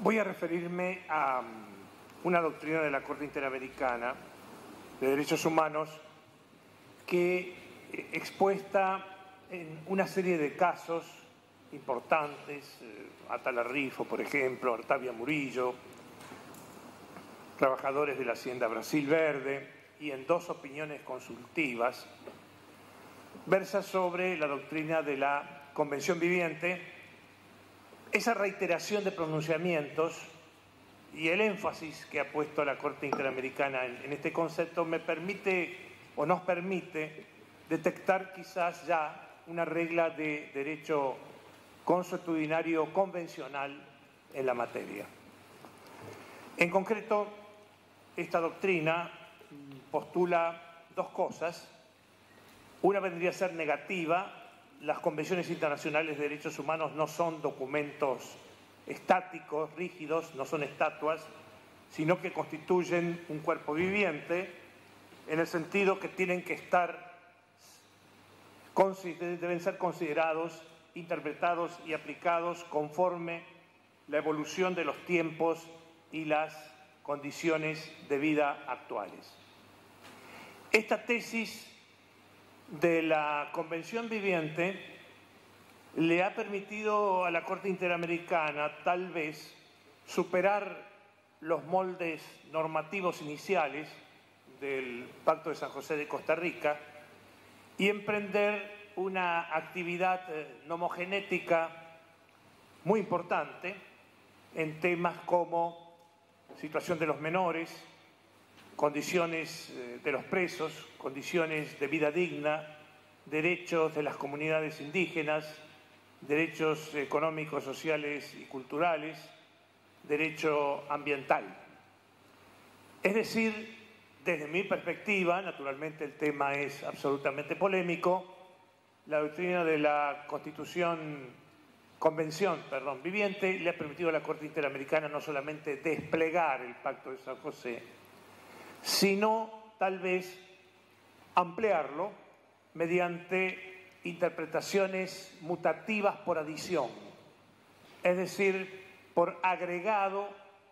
Voy a referirme a una doctrina de la Corte Interamericana de Derechos Humanos que expuesta en una serie de casos importantes, Atala Rifo, por ejemplo, Artavia Murillo, trabajadores de la Hacienda Brasil Verde, y en dos opiniones consultivas, versa sobre la doctrina de la Convención Viviente. Esa reiteración de pronunciamientos y el énfasis que ha puesto la Corte Interamericana en este concepto me permite o nos permite detectar quizás ya una regla de derecho consuetudinario convencional en la materia. En concreto, esta doctrina postula dos cosas. Una vendría a ser negativa. Las convenciones internacionales de derechos humanos no son documentos estáticos, rígidos, no son estatuas, sino que constituyen un cuerpo viviente, en el sentido que deben ser considerados, interpretados y aplicados conforme la evolución de los tiempos y las condiciones de vida actuales. Esta tesis de la Convención Viviente le ha permitido a la Corte Interamericana tal vez superar los moldes normativos iniciales del Pacto de San José de Costa Rica y emprender una actividad nomogenética muy importante en temas como situación de los menores, condiciones de los presos, condiciones de vida digna, derechos de las comunidades indígenas, derechos económicos, sociales y culturales, derecho ambiental. Es decir, desde mi perspectiva, naturalmente el tema es absolutamente polémico, la doctrina de la Convención Viviente le ha permitido a la Corte Interamericana no solamente desplegar el Pacto de San José, sino tal vez ampliarlo mediante interpretaciones mutativas por adición, es decir, por agregado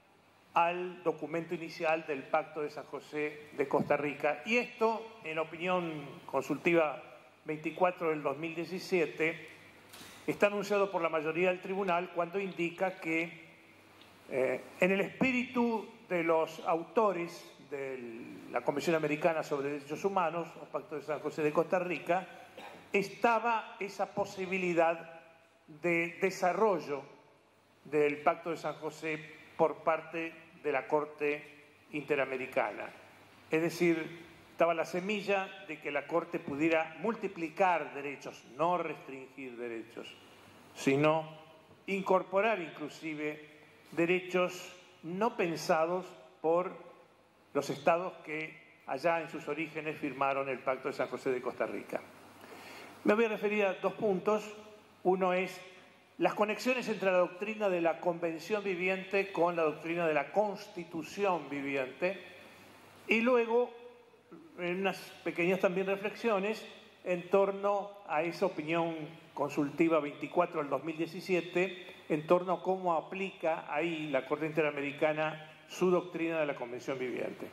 al documento inicial del Pacto de San José de Costa Rica. Y esto, en la opinión consultiva 24 del 2017, está anunciado por la mayoría del tribunal cuando indica que en el espíritu de los autores de la Convención Americana sobre Derechos Humanos, el Pacto de San José de Costa Rica, estaba esa posibilidad de desarrollo del Pacto de San José por parte de la Corte Interamericana. Es decir, estaba la semilla de que la Corte pudiera multiplicar derechos, no restringir derechos, sino incorporar inclusive derechos no pensados por los estados que allá en sus orígenes firmaron el Pacto de San José de Costa Rica. Me voy a referir a dos puntos. Uno es las conexiones entre la doctrina de la Convención Viviente con la doctrina de la Constitución Viviente, y luego unas pequeñas también reflexiones en torno a esa opinión consultiva 24 del 2017, en torno a cómo aplica ahí la Corte Interamericana su doctrina de la Convención Viviente.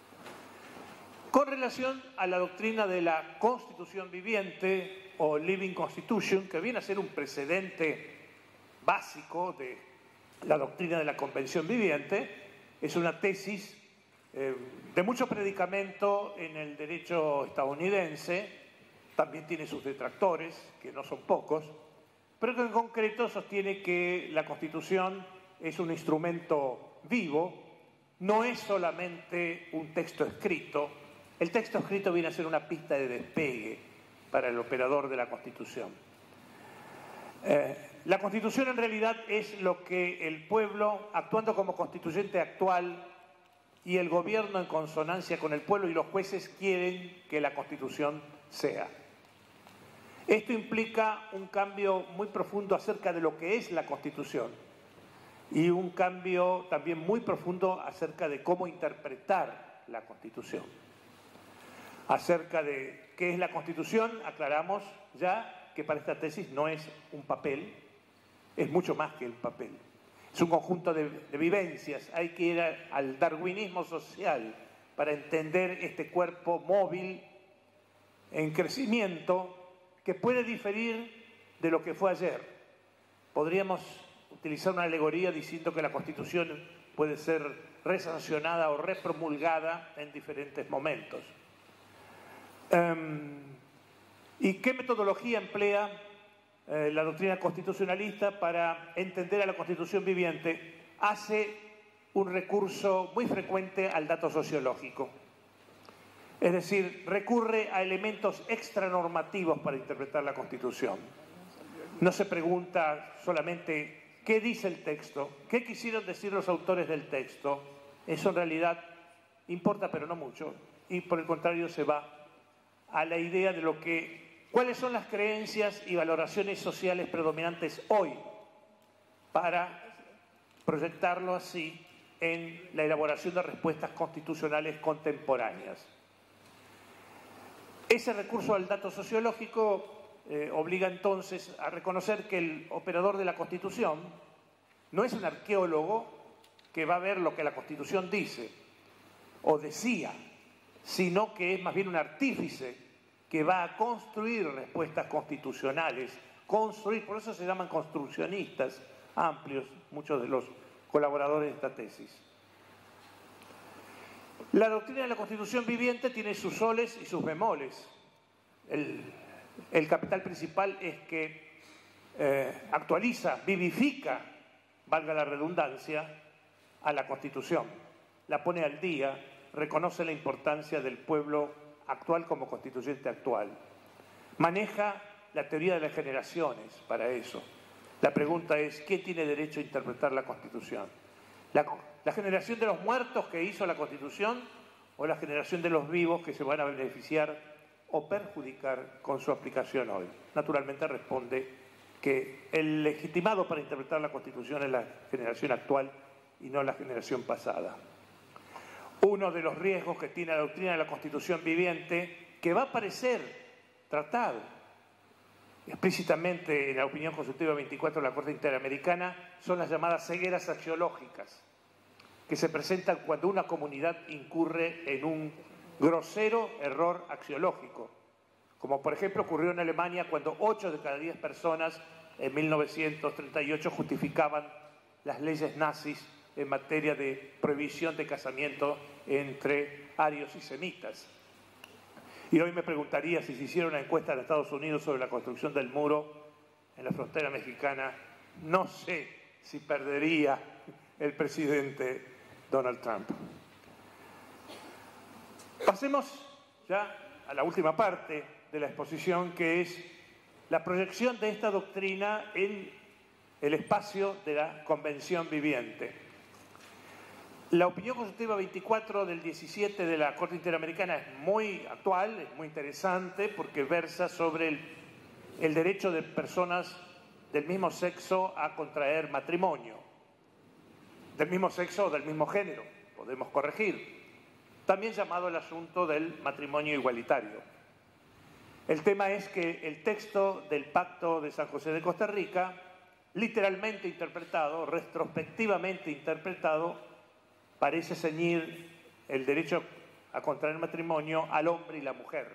Con relación a la doctrina de la Constitución Viviente o Living Constitution, que viene a ser un precedente básico de la doctrina de la Convención Viviente, es una tesis de mucho predicamento en el derecho estadounidense, también tiene sus detractores, que no son pocos, pero que en concreto sostiene que la Constitución es un instrumento vivo, no es solamente un texto escrito. El texto escrito viene a ser una pista de despegue para el operador de la Constitución. La Constitución en realidad es lo que el pueblo, actuando como constituyente actual, y el gobierno en consonancia con el pueblo y los jueces quieren que la Constitución sea. Esto implica un cambio muy profundo acerca de lo que es la Constitución y un cambio también muy profundo acerca de cómo interpretar la Constitución. Acerca de qué es la Constitución, aclaramos ya que para esta tesis no es un papel, es mucho más que el papel. es un conjunto de vivencias. Hay que ir al darwinismo social para entender este cuerpo móvil en crecimiento que puede diferir de lo que fue ayer. Podríamos utilizar una alegoría diciendo que la Constitución puede ser resancionada o repromulgada en diferentes momentos. ¿Y qué metodología emplea la doctrina constitucionalista para entender a la Constitución viviente? Hace un recurso muy frecuente al dato sociológico. Es decir, recurre a elementos extranormativos para interpretar la Constitución. No se pregunta solamente qué dice el texto, qué quisieron decir los autores del texto. Eso en realidad importa, pero no mucho. Y por el contrario se va a la idea de cuáles son las creencias y valoraciones sociales predominantes hoy para proyectarlo así en la elaboración de respuestas constitucionales contemporáneas. Ese recurso al dato sociológico obliga entonces a reconocer que el operador de la Constitución no es un arqueólogo que va a ver lo que la Constitución dice o decía, sino que es más bien un artífice que va a construir respuestas constitucionales, por eso se llaman construccionistas amplios, muchos de los colaboradores de esta tesis. La doctrina de la Constitución viviente tiene sus soles y sus bemoles. El capital principal es que actualiza, vivifica, valga la redundancia, a la Constitución. La pone al día, reconoce la importancia del pueblo actual como constituyente actual. Maneja la teoría de las generaciones para eso. La pregunta es, ¿quién tiene derecho a interpretar la Constitución? ¿La generación de los muertos que hizo la Constitución o la generación de los vivos que se van a beneficiar o perjudicar con su aplicación hoy? Naturalmente responde que el legitimado para interpretar la Constitución es la generación actual y no la generación pasada. Uno de los riesgos que tiene la doctrina de la Constitución viviente, que va a aparecer tratado explícitamente en la opinión consultiva 24 de la Corte Interamericana, son las llamadas cegueras axiológicas, que se presentan cuando una comunidad incurre en un grosero error axiológico, como por ejemplo ocurrió en Alemania cuando 8 de cada 10 personas en 1938 justificaban las leyes nazis en materia de prohibición de casamiento entre arios y semitas. Y hoy me preguntaría si se hiciera una encuesta en Estados Unidos sobre la construcción del muro en la frontera mexicana, no sé si perdería el presidente Donald Trump. Pasemos ya a la última parte de la exposición, que es la proyección de esta doctrina en el espacio de la Convención Viviente. La opinión consultiva 24 del 17 de la Corte Interamericana es muy actual, es muy interesante porque versa sobre el derecho de personas del mismo sexo a contraer matrimonio, del mismo sexo o del mismo género, podemos corregir, también llamado el asunto del matrimonio igualitario. El tema es que el texto del Pacto de San José de Costa Rica, literalmente interpretado, retrospectivamente interpretado, parece ceñir el derecho a contraer matrimonio al hombre y la mujer.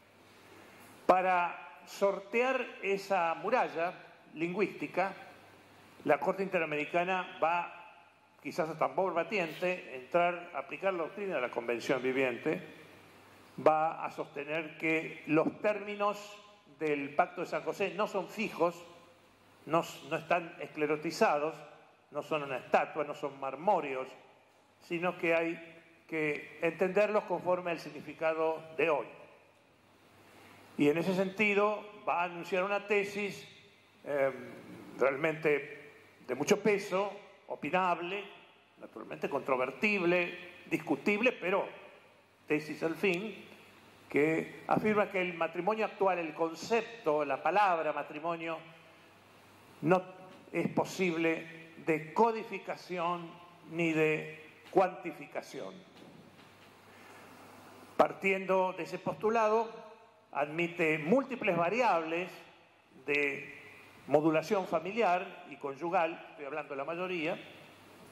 Para sortear esa muralla lingüística, la Corte Interamericana va, quizás a tambor batiente, a aplicar la doctrina de la Convención Viviente, va a sostener que los términos del Pacto de San José no son fijos, no están esclerotizados, no son una estatua, no son marmóreos, sino que hay que entenderlos conforme al significado de hoy. Y en ese sentido va a anunciar una tesis realmente de mucho peso, opinable, naturalmente controvertible, discutible, pero tesis al fin, que afirma que el matrimonio actual, el concepto, la palabra matrimonio, no es posible de codificación ni de cuantificación. Partiendo de ese postulado, admite múltiples variables de modulación familiar y conyugal, estoy hablando de la mayoría,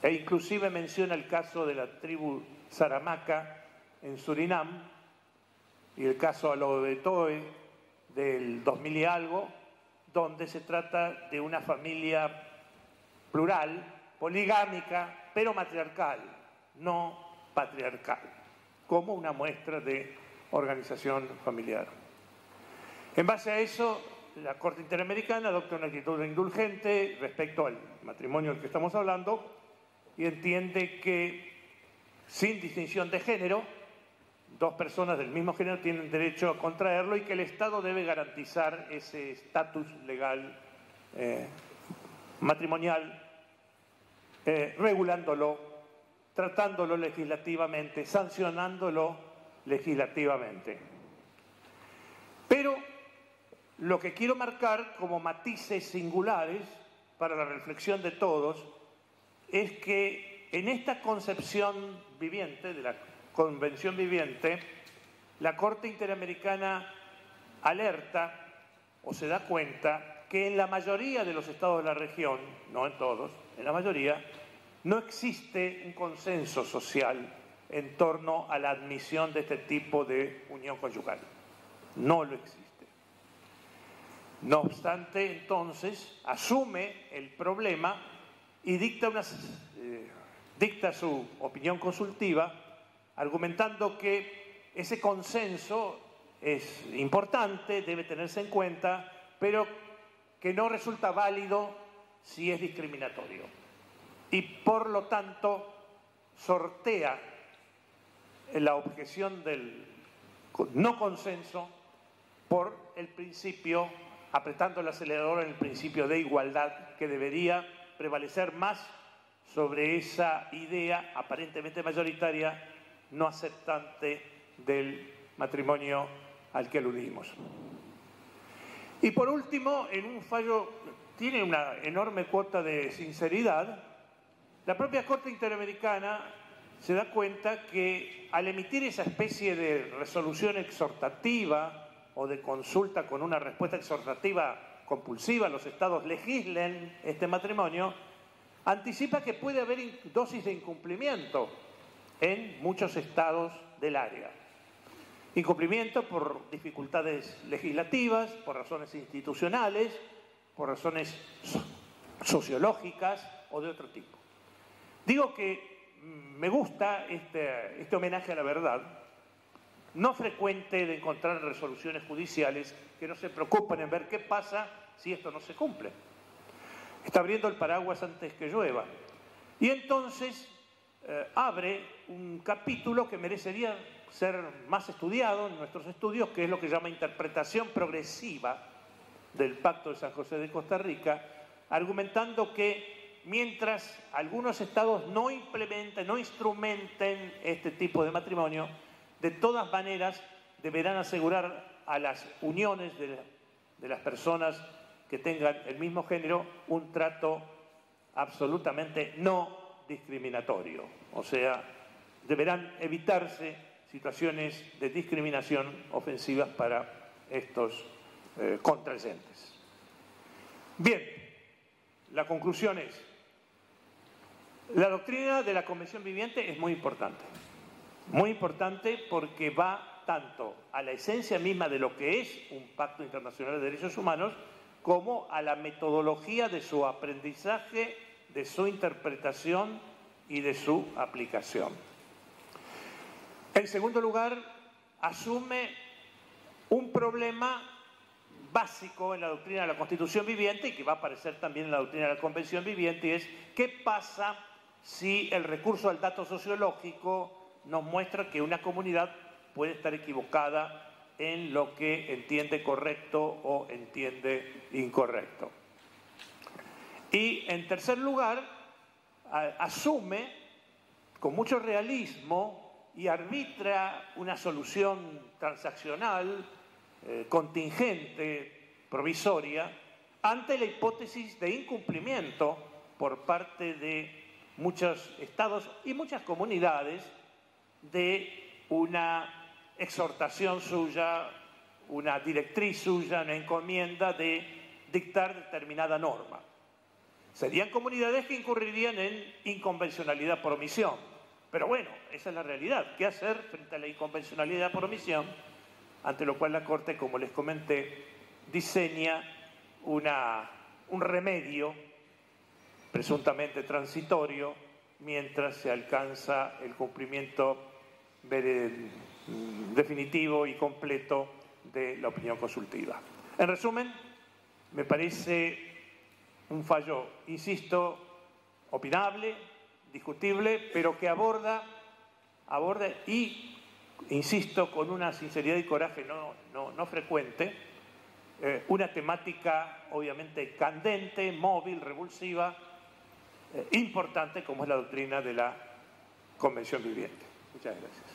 e inclusive menciona el caso de la tribu Saramaka en Surinam y el caso Aloetoe del 2000 y algo, donde se trata de una familia plural, poligámica, pero matriarcal, no patriarcal, como una muestra de organización familiar. En base a eso, la Corte Interamericana adopta una actitud indulgente respecto al matrimonio del que estamos hablando y entiende que, sin distinción de género, dos personas del mismo género tienen derecho a contraerlo y que el Estado debe garantizar ese estatus legal matrimonial, regulándolo, tratándolo legislativamente, sancionándolo legislativamente. Pero lo que quiero marcar como matices singulares para la reflexión de todos es que en esta concepción viviente, de la Convención Viviente, la Corte Interamericana alerta o se da cuenta que en la mayoría de los estados de la región, no en todos, en la mayoría, no existe un consenso social en torno a la admisión de este tipo de unión conyugal. No lo existe. No obstante, entonces, asume el problema y dicta su opinión consultiva, argumentando que ese consenso es importante, debe tenerse en cuenta, pero que no resulta válido si es discriminatorio. Y por lo tanto, sortea la objeción del no consenso por el principio, apretando el acelerador en el principio de igualdad, que debería prevalecer más sobre esa idea aparentemente mayoritaria, no aceptante del matrimonio al que aludimos. Y por último, en un fallo, tiene una enorme cuota de sinceridad, la propia Corte Interamericana se da cuenta que al emitir esa especie de resolución exhortativa o de consulta con una respuesta exhortativa compulsiva, los estados legislen este matrimonio, anticipa que puede haber dosis de incumplimiento en muchos estados del área. Incumplimiento por dificultades legislativas, por razones institucionales, por razones sociológicas o de otro tipo. Digo que me gusta este homenaje a la verdad, no frecuente de encontrar en resoluciones judiciales que no se preocupen en ver qué pasa si esto no se cumple. Está abriendo el paraguas antes que llueva. Y entonces abre un capítulo que merecería ser más estudiado en nuestros estudios, que es lo que llama interpretación progresiva del Pacto de San José de Costa Rica, argumentando que mientras algunos estados no implementen, no instrumenten este tipo de matrimonio, de todas maneras deberán asegurar a las uniones de las personas que tengan el mismo género un trato absolutamente no discriminatorio. O sea, deberán evitarse situaciones de discriminación ofensivas para estos contrayentes. Bien, la conclusión es, la doctrina de la Convención Viviente es muy importante porque va tanto a la esencia misma de lo que es un pacto internacional de derechos humanos como a la metodología de su aprendizaje, de su interpretación y de su aplicación. En segundo lugar, asume un problema básico en la doctrina de la Constitución Viviente y que va a aparecer también en la doctrina de la Convención Viviente, y es ¿qué pasa si el recurso al dato sociológico nos muestra que una comunidad puede estar equivocada en lo que entiende correcto o entiende incorrecto? Y en tercer lugar, asume con mucho realismo y arbitra una solución transaccional, contingente, provisoria, ante la hipótesis de incumplimiento por parte de muchos estados y muchas comunidades de una exhortación suya, una directriz suya, una encomienda de dictar determinada norma. Serían comunidades que incurrirían en inconvencionalidad por omisión. Pero bueno, esa es la realidad. ¿Qué hacer frente a la inconvencionalidad por omisión? Ante lo cual la Corte, como les comenté, diseña un remedio presuntamente transitorio mientras se alcanza el cumplimiento definitivo y completo de la opinión consultiva. En resumen, me parece un fallo, insisto, opinable, discutible, pero que aborda y, insisto, con una sinceridad y coraje no frecuente, una temática obviamente candente, móvil, revulsiva, importante como es la doctrina de la Convención Viviente. Muchas gracias.